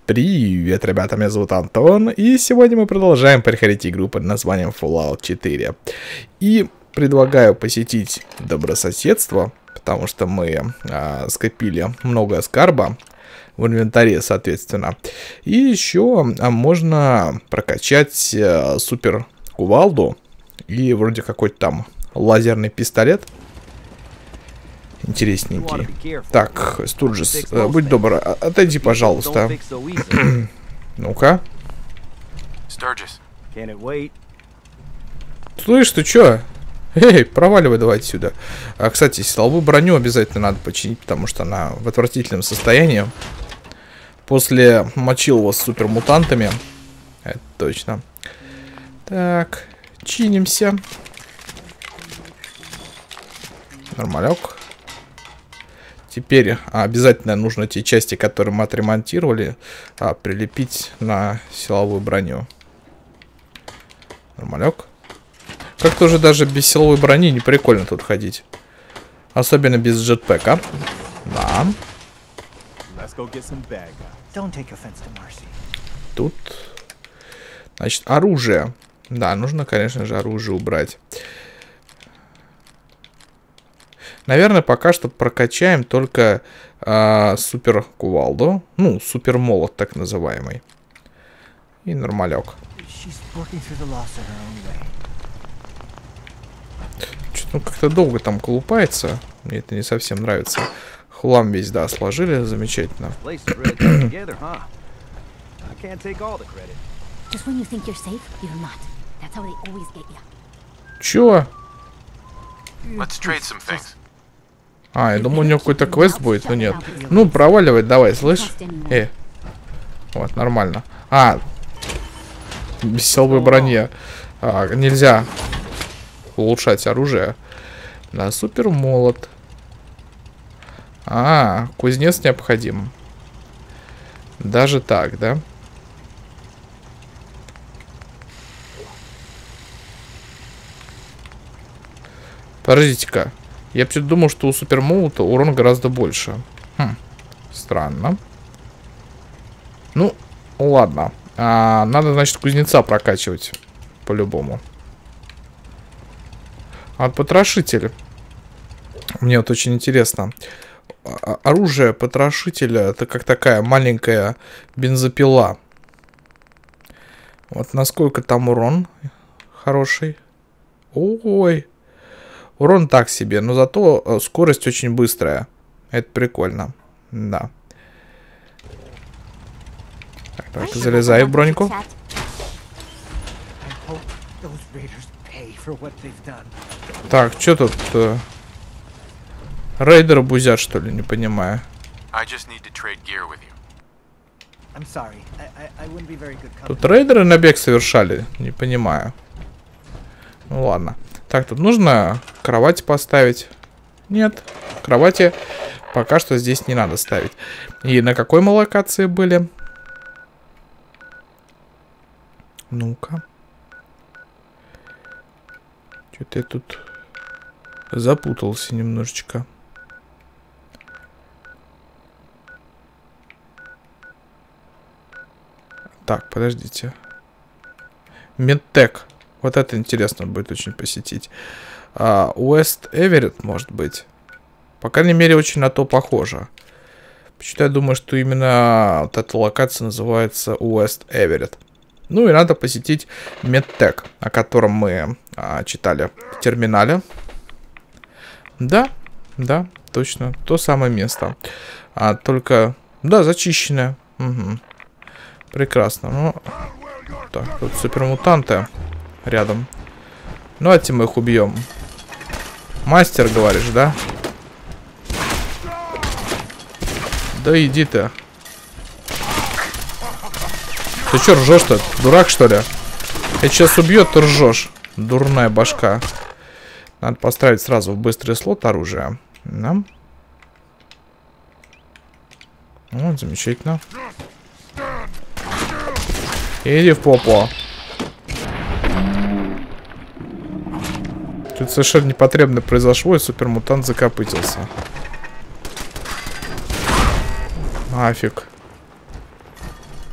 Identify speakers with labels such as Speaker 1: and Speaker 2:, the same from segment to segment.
Speaker 1: Привет, ребята, меня зовут Антон, и сегодня мы продолжаем проходить игру под названием Fallout 4. И предлагаю посетить добрососедство, потому что мы скопили много скарба в инвентаре, соответственно. И еще можно прокачать супер кувалду и вроде какой-то там лазерный пистолет. Интересненький. Так, Стурджес, будь добр, отойди, пожалуйста. Ну-ка. Слышь, ты чё? Эй, проваливай давай отсюда. Кстати, силовую броню обязательно надо починить, потому что она в отвратительном состоянии. После мочил его с супермутантами. Это точно. Так, чинимся. Нормалек. Теперь обязательно нужно те части, которые мы отремонтировали, прилепить на силовую броню. Нормалек. Как-то уже даже без силовой брони не прикольно тут ходить. Особенно без джетпэка. Да. Тут, значит, оружие. Да, нужно, конечно же, оружие убрать. Наверное, пока что прокачаем только супер кувалду. Ну, супер молот, так называемый. И нормалек. Что-то как-то долго там колупается. Мне это не совсем нравится. Хлам весь, да, сложили. Замечательно. Чё? Я думал, у него какой-то квест будет, но нет. Ну, проваливай давай, слышь? Вот, нормально. Без силовой брони. Нельзя улучшать оружие. Да, супер молот. Кузнец необходим. Даже так, да? Подождите-ка. Я почему-то думал, что у супермолота урон гораздо больше. Странно. Ну, ладно. Надо, значит, кузнеца прокачивать. По-любому. Потрошитель. Мне вот очень интересно. Оружие потрошителя — это как такая маленькая бензопила. Вот насколько там урон хороший. Ой. Урон так себе, но зато скорость очень быстрая. Это прикольно. Да. Так, залезай в броньку. Так, что тут? Рейдеры бузят, что ли? Не понимаю. Тут рейдеры набег совершали? Не понимаю. Ну ладно. Так, тут нужно кровать поставить. Нет, кровати пока что здесь не надо ставить. И на какой мы локации были? Ну-ка. Что-то я тут запутался немножечко. Так, подождите. Медтек. Вот это интересно будет очень посетить. Уэст Эверетт, может быть. По крайней мере, очень на то похоже. Почему-то я думаю, что именно вот эта локация называется Уэст Эверетт. Ну и надо посетить Медтек, о котором мы читали в терминале. Да, да, точно. То самое место. Только, да, зачищенное. Угу. Прекрасно. Ну, так, тут супермутанты рядом. Давайте мы их убьем. Мастер, говоришь, да? Да иди ты. Ты что ржешь-то? Дурак, что ли? Я сейчас убьет, ты ржешь. Дурная башка. Надо поставить сразу в быстрый слот оружие. Да. Вот, замечательно. Иди в попу. Тут совершенно непотребно произошло, и супермутант закопытился. Нафиг.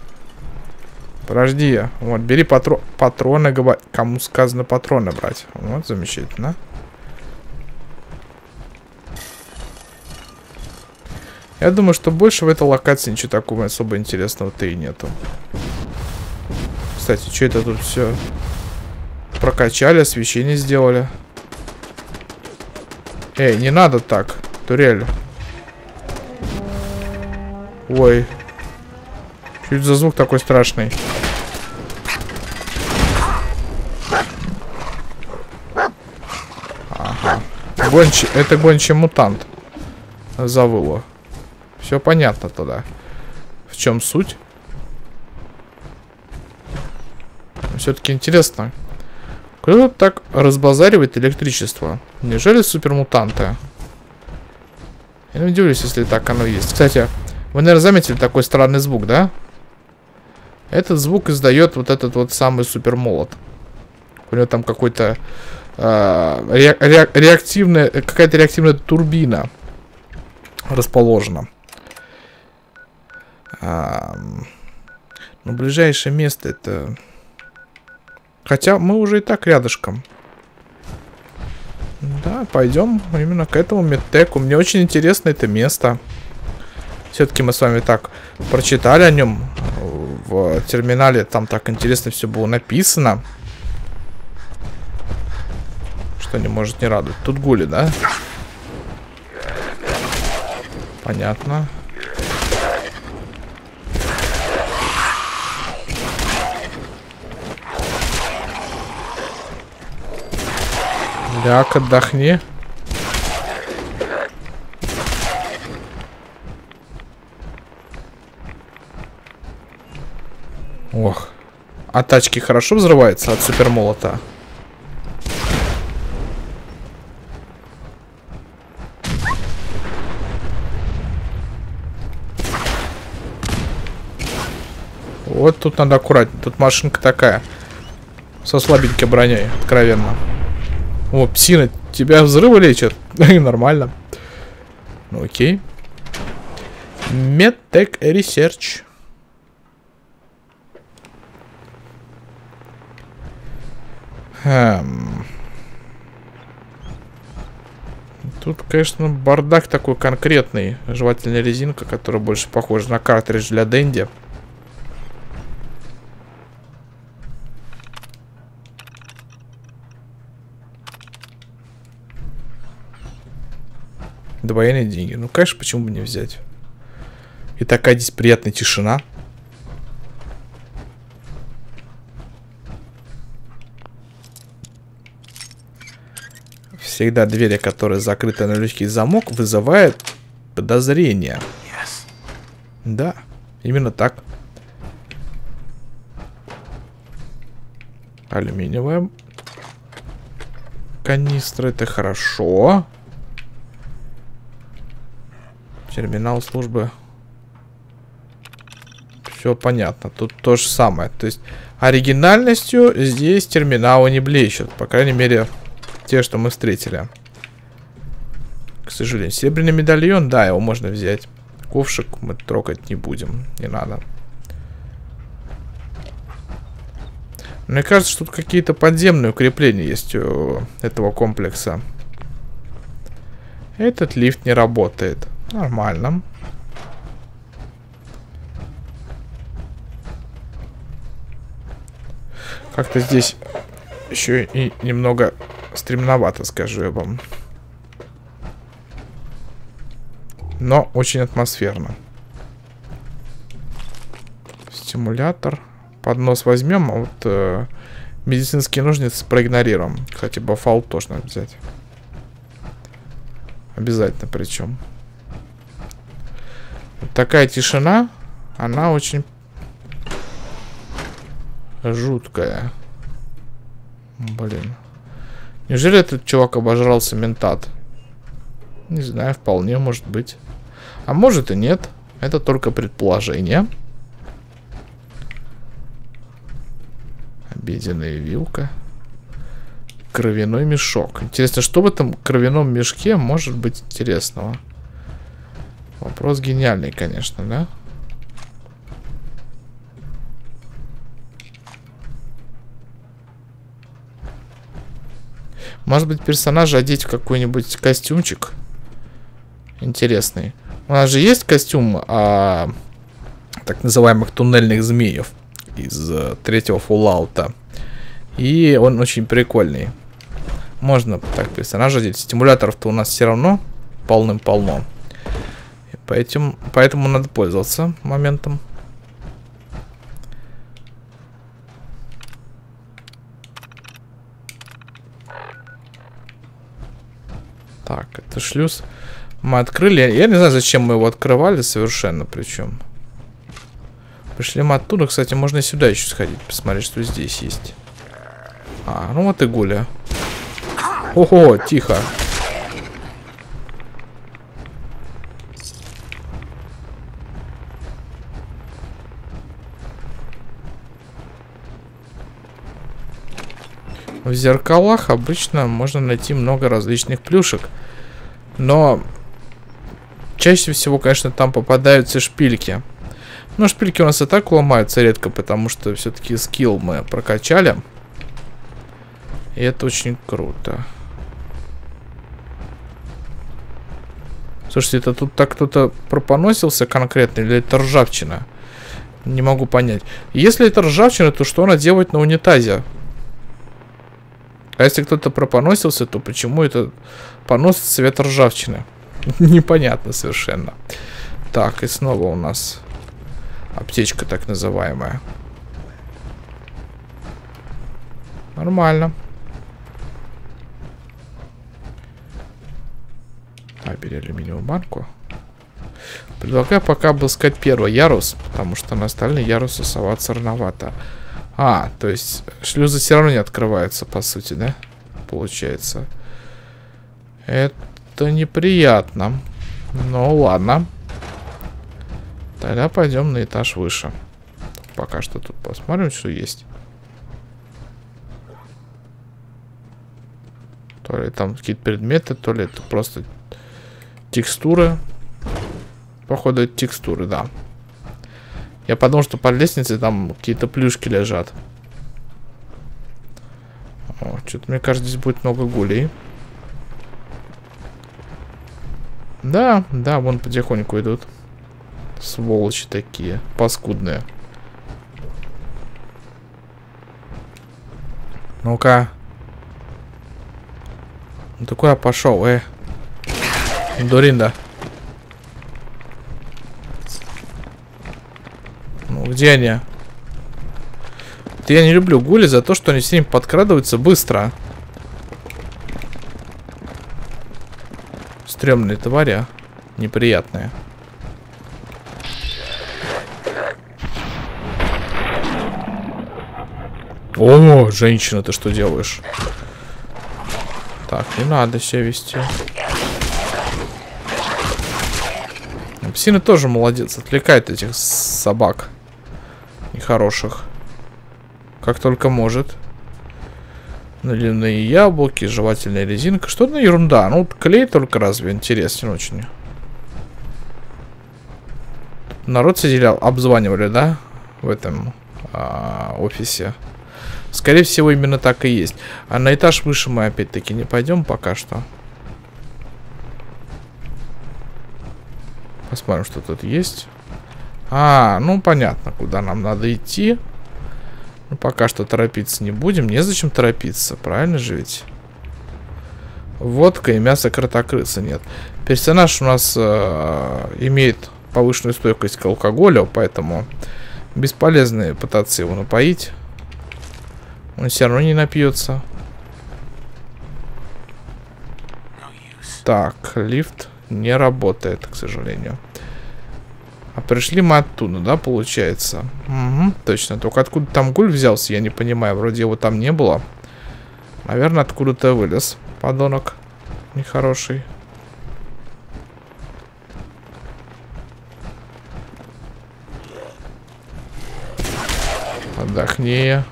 Speaker 1: Подожди. Вот, бери патроны. Кому сказано патроны брать. Вот, замечательно. Я думаю, что больше в этой локации ничего такого особо интересного-то и нету. Кстати, что это тут все прокачали, освещение сделали. Эй, не надо так, турель. Ой. Что это за звук такой страшный? Ага. Это гончий мутант. Завыло. Все понятно тогда. В чем суть? Все-таки интересно. Кто так разбазаривает электричество? Неужели супермутанты? Я не удивлюсь, если так оно есть. Кстати, вы, наверное, заметили такой странный звук, да? Этот звук издает вот этот вот самый супермолот. У него там какой-то какая-то реактивная турбина расположена. Но ближайшее место это... Хотя мы уже и так рядышком. Да, пойдем именно к этому медтеку. Мне очень интересно это место. Все-таки мы с вами так прочитали о нем в терминале. Там так интересно все было написано. Что не может не радовать. Тут гули, да? Понятно. Ляг, отдохни. Ох. А тачки хорошо взрываются от супермолота? Вот тут надо аккуратнее. Тут машинка такая. Со слабенькой броней, откровенно. О, псина, тебя взрывы лечат? Нормально. Ну окей. Medtech Research. Тут, конечно, бардак такой конкретный. Жевательная резинка, которая больше похожа на картридж для Дэнди. Двойные деньги. Ну, конечно, почему бы не взять? И такая здесь приятная тишина. Всегда двери, которые закрыты на легкий замок, вызывают подозрения. Да, именно так. Алюминиевая канистра, это хорошо. Терминал службы. Все понятно. Тут то же самое. То есть оригинальностью здесь терминалы не блещут. По крайней мере, те, что мы встретили. К сожалению. Серебряный медальон, да, его можно взять. Ковшик мы трогать не будем. Не надо. Мне кажется, что тут какие-то подземные укрепления есть у этого комплекса. Этот лифт не работает. Нормально. Как-то здесь еще и немного стремновато, скажу я вам. Но очень атмосферно. Стимулятор. Поднос возьмем, а вот медицинские ножницы проигнорируем. Кстати, бафаул тоже надо взять. Обязательно причем. Вот такая тишина, она очень жуткая. Блин. Неужели этот чувак обожрался ментат? Не знаю, вполне может быть. А может и нет. Это только предположение. Обеденная вилка. Кровяной мешок. Интересно, что в этом кровяном мешке может быть интересного? Вопрос гениальный, конечно, да? Может быть, персонажа одеть в какой-нибудь костюмчик интересный. У нас же есть костюм так называемых туннельных змеев из третьего Fallout. И он очень прикольный. Можно так персонажа одеть. Стимуляторов-то у нас все равно полным-полно. Поэтому надо пользоваться моментом. Так, это шлюз. Мы открыли. Я не знаю, зачем мы его открывали совершенно, причем. Пришли мы оттуда. Кстати, можно и сюда еще сходить. Посмотреть, что здесь есть. Ну вот и Гуля. Ого, тихо. В зеркалах обычно можно найти много различных плюшек. Но чаще всего, конечно, там попадаются шпильки. Но шпильки у нас и так ломаются редко, потому что все-таки скилл мы прокачали. И это очень круто. Слушайте, это тут так кто-то пропоносился конкретно, или это ржавчина? Не могу понять. Если это ржавчина, то что она делает на унитазе? А если кто-то пропоносился, то почему это понос цвета ржавчины? Непонятно совершенно. Так, и снова у нас аптечка так называемая. Нормально. Бери алюминиевую банку. Предлагаю пока обыскать первый ярус, потому что на остальные ярусы соваться рановато. То есть шлюзы все равно не открываются, по сути, да? Получается. Это неприятно. Ну ладно. Тогда пойдем на этаж выше. Пока что тут посмотрим, что есть. То ли там какие-то предметы, то ли это просто текстуры. Походу, это текстуры, да. Я подумал, что под лестницей там какие-то плюшки лежат. Что-то, мне кажется, здесь будет много гулей. Да, вон потихоньку идут. Сволочи такие, паскудные. Ну-ка. Ну такой я пошел, Дуринда. Ну, где они? Я не люблю гули за то, что они все время подкрадываются быстро. Стрёмные твари. Неприятные. О, женщина, ты что делаешь? Так, не надо себя вести. Псина тоже молодец, отвлекает этих собак нехороших. Как только может. Наливные яблоки, жевательная резинка. Что за ерунда? Ну, клей только разве интересен очень. Народ сидели, обзванивали, да? В этом офисе. Скорее всего, именно так и есть. А на этаж выше мы опять-таки не пойдем пока что. Посмотрим, что тут есть. Ну понятно, куда нам надо идти. Ну, пока что торопиться не будем. Незачем торопиться, правильно же ведь? Водка и мясо кротокрыса нет. Персонаж у нас имеет повышенную стойкость к алкоголю, поэтому бесполезно пытаться его напоить. Он все равно не напьется. Так, лифт не работает, к сожалению. А пришли мы оттуда, да, получается? Угу, точно. Только откуда там гуль взялся, я не понимаю. Вроде его там не было. Наверное, откуда-то вылез. Подонок нехороший. Отдохни.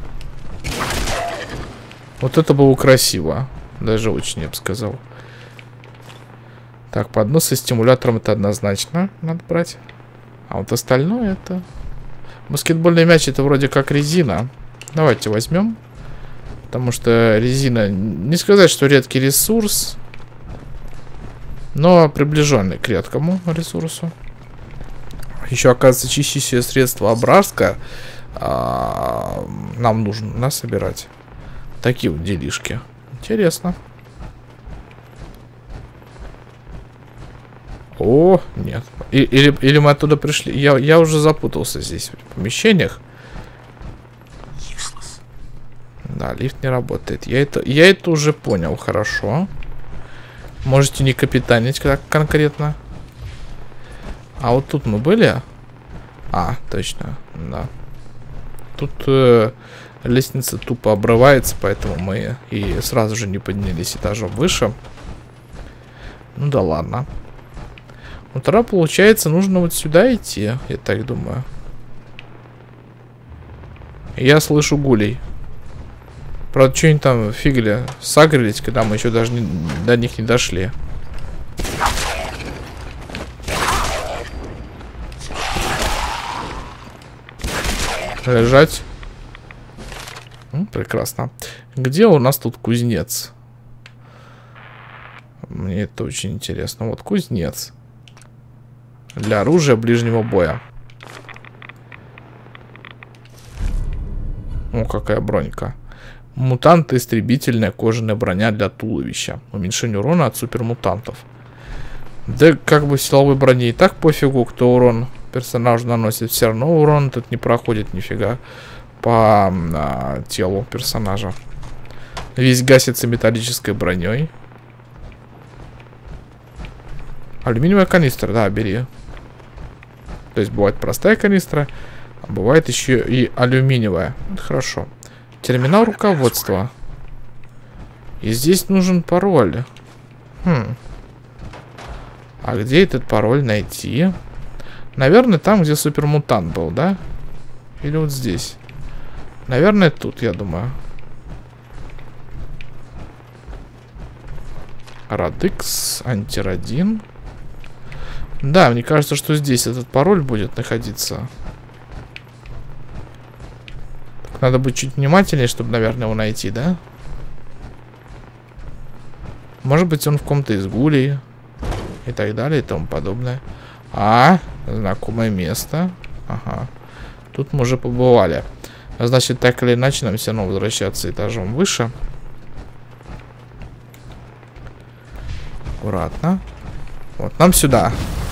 Speaker 1: Вот это было красиво. Даже очень, я бы сказал. Так, поднос со стимулятором это однозначно надо брать. А вот остальное это... Баскетбольный мяч это вроде как резина. Давайте возьмем. Потому что резина, не сказать, что редкий ресурс, но приближенный к редкому ресурсу. Еще, оказывается, чистящее средство Абраска нам нужно собирать. Такие вот делишки. Интересно. О, нет. Или мы оттуда пришли. Я уже запутался здесь в помещениях. Да, лифт не работает. Я это уже понял, хорошо. Можете не капитанить конкретно. А вот тут мы были? А, точно, да. Тут лестница тупо обрывается, поэтому мы и сразу же не поднялись этажом выше. Ну да ладно. Ну тогда, получается, нужно вот сюда идти, я так думаю. Я слышу гулей. Правда, что они там фигли сагрились, когда мы еще даже до них не дошли. Лежать. Прекрасно. Где у нас тут кузнец? Мне это очень интересно. Вот кузнец. Для оружия ближнего боя. О, какая бронька. Мутант-истребительная кожаная броня для туловища. Уменьшение урона от супермутантов. Да как бы силовой броне и так пофигу, кто урон персонажу наносит. Все равно урон тут не проходит нифига по телу персонажа. Весь гасится металлической броней. Алюминиевая канистра, да, бери. То есть бывает простая канистра, а бывает еще и алюминиевая. Это хорошо. Терминал руководства. И здесь нужен пароль. А где этот пароль найти? Наверное, там, где супермутант был, да? Или вот здесь? Наверное, тут, я думаю. Радикс, антирадин. Да, мне кажется, что здесь этот пароль будет находиться. Так, надо быть чуть внимательнее, чтобы, наверное, его найти, да? Может быть, он в ком-то из гулей. И так далее, и тому подобное. Знакомое место. Ага. Тут мы уже побывали. Значит, так или иначе, нам все равно возвращаться этажом выше. Аккуратно. Вот, нам сюда.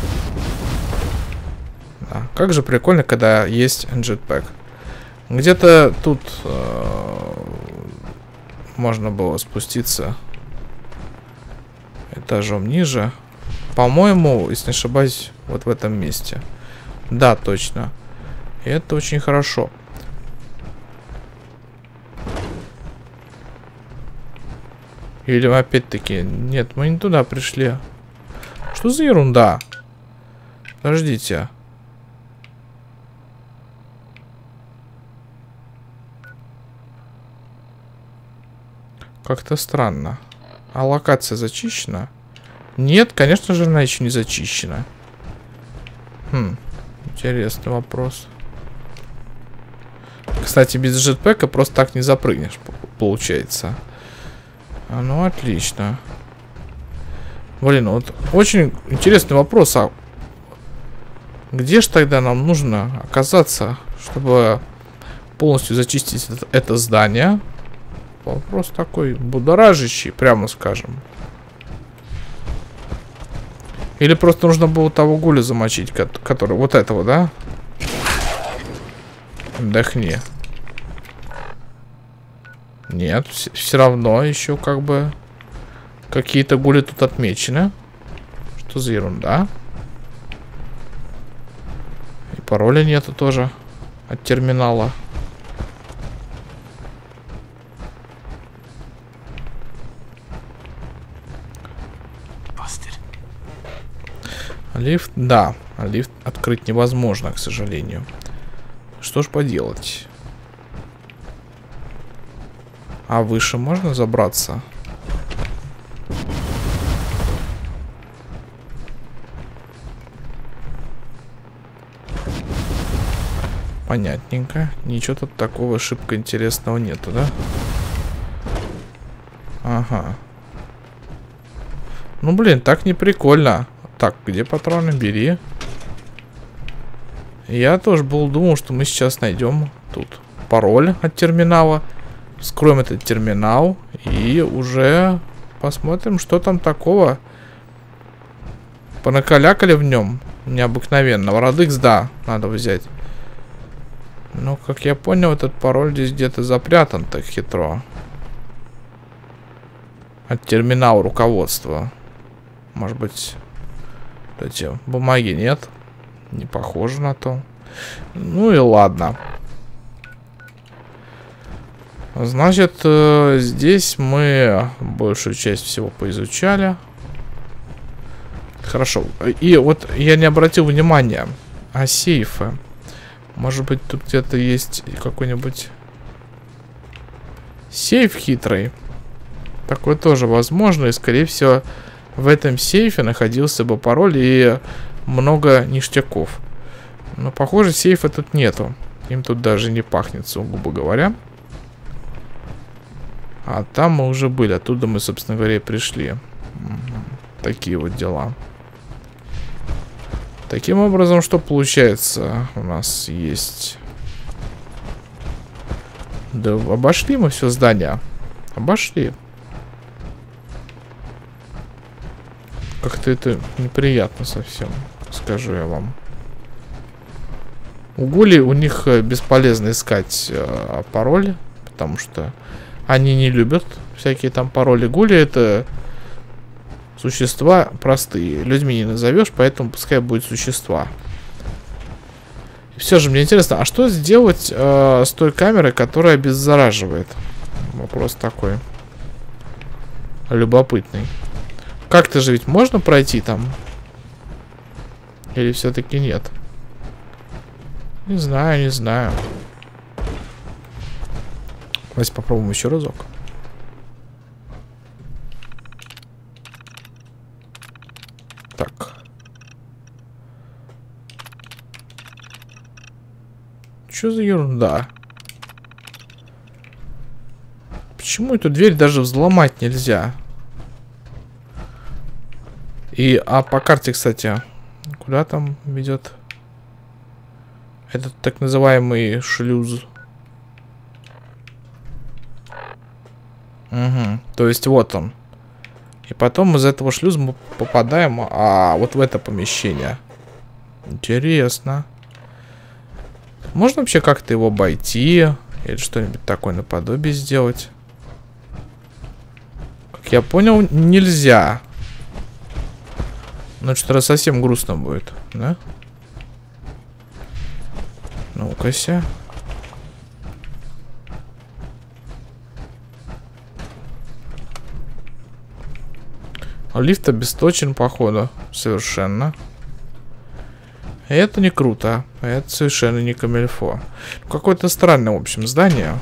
Speaker 1: Да. Как же прикольно, когда есть джетпэк. Где-то тут можно было спуститься этажом ниже. По-моему, если не ошибаюсь, вот в этом месте. Да, точно. И это очень хорошо. Или опять-таки... Нет, мы не туда пришли. Что за ерунда? Подождите. Как-то странно. А локация зачищена? Нет, конечно же, она еще не зачищена. Интересный вопрос. Кстати, без джетпэка просто так не запрыгнешь, получается. Ну, отлично. Блин, вот очень интересный вопрос. А где же тогда нам нужно оказаться, чтобы полностью зачистить это здание? Вопрос такой будоражащий, прямо скажем. Или просто нужно было того гуля замочить, который... Вот этого, да? Отдохни. Нет, все равно еще как бы... Какие-то гули тут отмечены. Что за ерунда? И пароля нету тоже. От терминала. Лифт, да. Лифт открыть невозможно, к сожалению. Что ж поделать? А выше можно забраться? Понятненько. Ничего тут такого шибко интересного нету, да? Ага. Ну, блин, так не прикольно. Так, где патроны? Бери. Я тоже думал, что мы сейчас найдем тут пароль от терминала. Вскроем этот терминал и уже посмотрим, что там такого. Понакалякали в нем необыкновенного. Радекс, да, надо взять. Но, как я понял, этот пароль здесь где-то запрятан так хитро. От терминала руководства. Может быть, эти бумаги нет. Не похоже на то. Ну и ладно. Значит, здесь мы большую часть всего поизучали. Хорошо. И вот я не обратил внимания. А сейфы? Может быть, тут где-то есть какой-нибудь сейф хитрый? Такое тоже возможно. И, скорее всего, в этом сейфе находился бы пароль и много ништяков. Но, похоже, сейфа тут нету. Им тут даже не пахнет, сугубо говоря. А там мы уже были. Оттуда мы, собственно говоря, и пришли. Такие вот дела. Таким образом, что получается? У нас есть... Да обошли мы все здание. Обошли. Как-то это неприятно совсем, скажу я вам. У гулей у них бесполезно искать пароли, потому что они не любят всякие там пароли. Гули — это существа простые. Людьми не назовешь, поэтому пускай будет существа. И все же мне интересно, а что сделать с той камерой, которая обеззараживает? Вопрос такой любопытный. Как-то же ведь можно пройти там? Или все-таки нет? Не знаю, не знаю. Давайте попробуем еще разок. Так. Что за ерунда? Почему эту дверь даже взломать нельзя? А по карте, кстати, куда там ведет этот так называемый шлюз? Угу. То есть вот он. И потом из этого шлюза мы попадаем вот в это помещение. Интересно. Можно вообще как-то его обойти? Или что-нибудь такое наподобие сделать? Как я понял, нельзя. Ну, что-то совсем грустно будет, да? Ну-ка-ся. Лифт обесточен, походу. Совершенно. И это не круто. Это совершенно не камильфо. Какое-то странное, в общем, здание.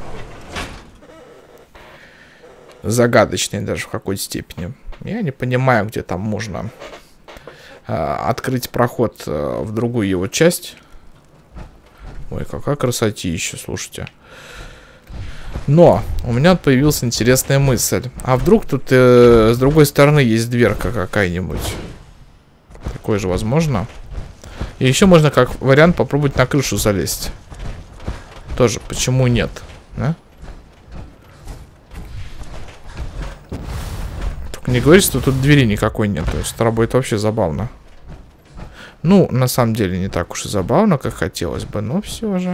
Speaker 1: Загадочное даже в какой-то степени. Я не понимаю, где там можно открыть проход в другую его часть. Ой, какая красотища, слушайте. Но у меня появилась интересная мысль. А вдруг тут с другой стороны есть дверка какая-нибудь? Такое же возможно. И еще можно как вариант попробовать на крышу залезть. Тоже, почему нет? Да? Только не говорите, что тут двери никакой нет. То есть это работает вообще забавно. Ну, на самом деле не так уж и забавно, как хотелось бы, но все же.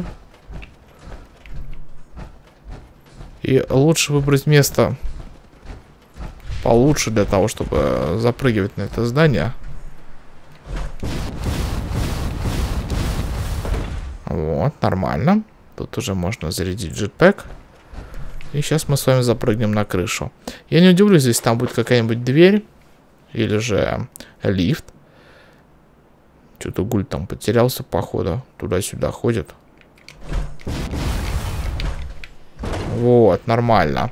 Speaker 1: И лучше выбрать место получше для того, чтобы запрыгивать на это здание. Вот, нормально. Тут уже можно зарядить джетпэк. И сейчас мы с вами запрыгнем на крышу. Я не удивлюсь, если там будет какая-нибудь дверь. Или же лифт. Что-то гуль там потерялся, походу. Туда-сюда ходит. Вот, нормально.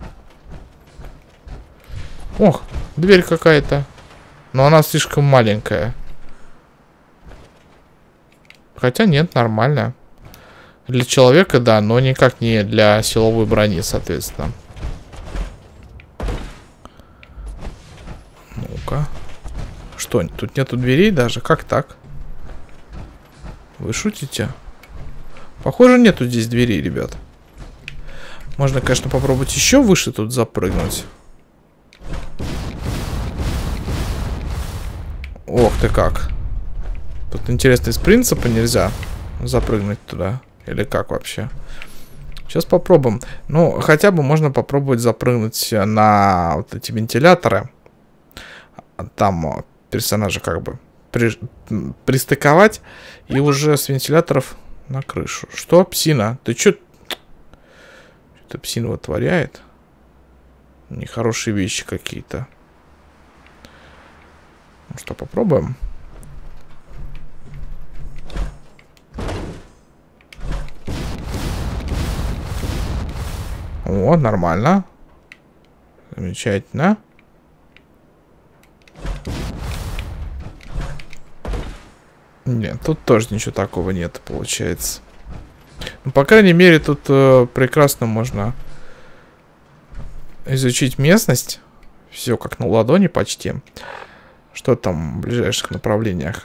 Speaker 1: Ох, дверь какая-то. Но она слишком маленькая. Хотя нет, нормально. Для человека, да, но никак не для силовой брони, соответственно. Что, тут нету дверей даже? Как так? Вы шутите? Похоже, нету здесь дверей, ребят. Можно, конечно, попробовать еще выше тут запрыгнуть. Ох ты как. Тут интересно, из принципа нельзя запрыгнуть туда. Или как вообще? Сейчас попробуем. Ну, хотя бы можно попробовать запрыгнуть на вот эти вентиляторы. Там персонажа как бы пристыковать. И уже с вентиляторов на крышу. Что, псина? Ты чё? Что-то псина вытворяет. Нехорошие вещи какие-то. Ну что, попробуем? О, нормально. Замечательно. Нет, тут тоже ничего такого нет, получается. Ну, по крайней мере, тут прекрасно можно изучить местность. Все как на ладони почти. Что там в ближайших направлениях?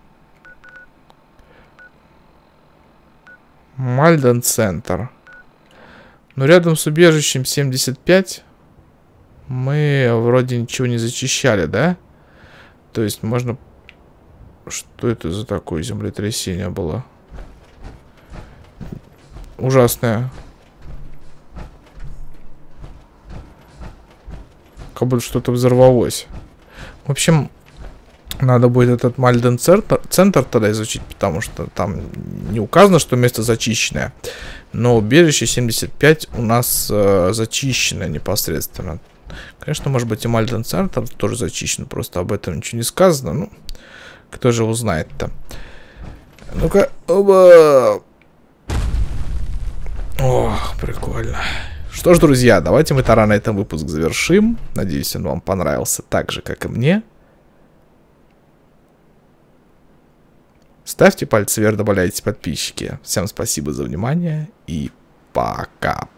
Speaker 1: Мальден-центр. Но рядом с убежищем 75 мы вроде ничего не зачищали, да? То есть можно... Что это за такое землетрясение было? Ужасное. Как будто что-то взорвалось. В общем, надо будет этот Мальден-центр тогда изучить, потому что там не указано, что место зачищенное. Но убежище 75 у нас зачищено непосредственно. Конечно, может быть и Мальден-центр тоже зачищен, просто об этом ничего не сказано. Ну, кто же узнает-то? Ну-ка, оба! Ох, прикольно. Что ж, друзья, давайте мы тогда на этом выпуск завершим. Надеюсь, он вам понравился так же, как и мне. Ставьте пальцы вверх, добавляйте подписчики. Всем спасибо за внимание и пока.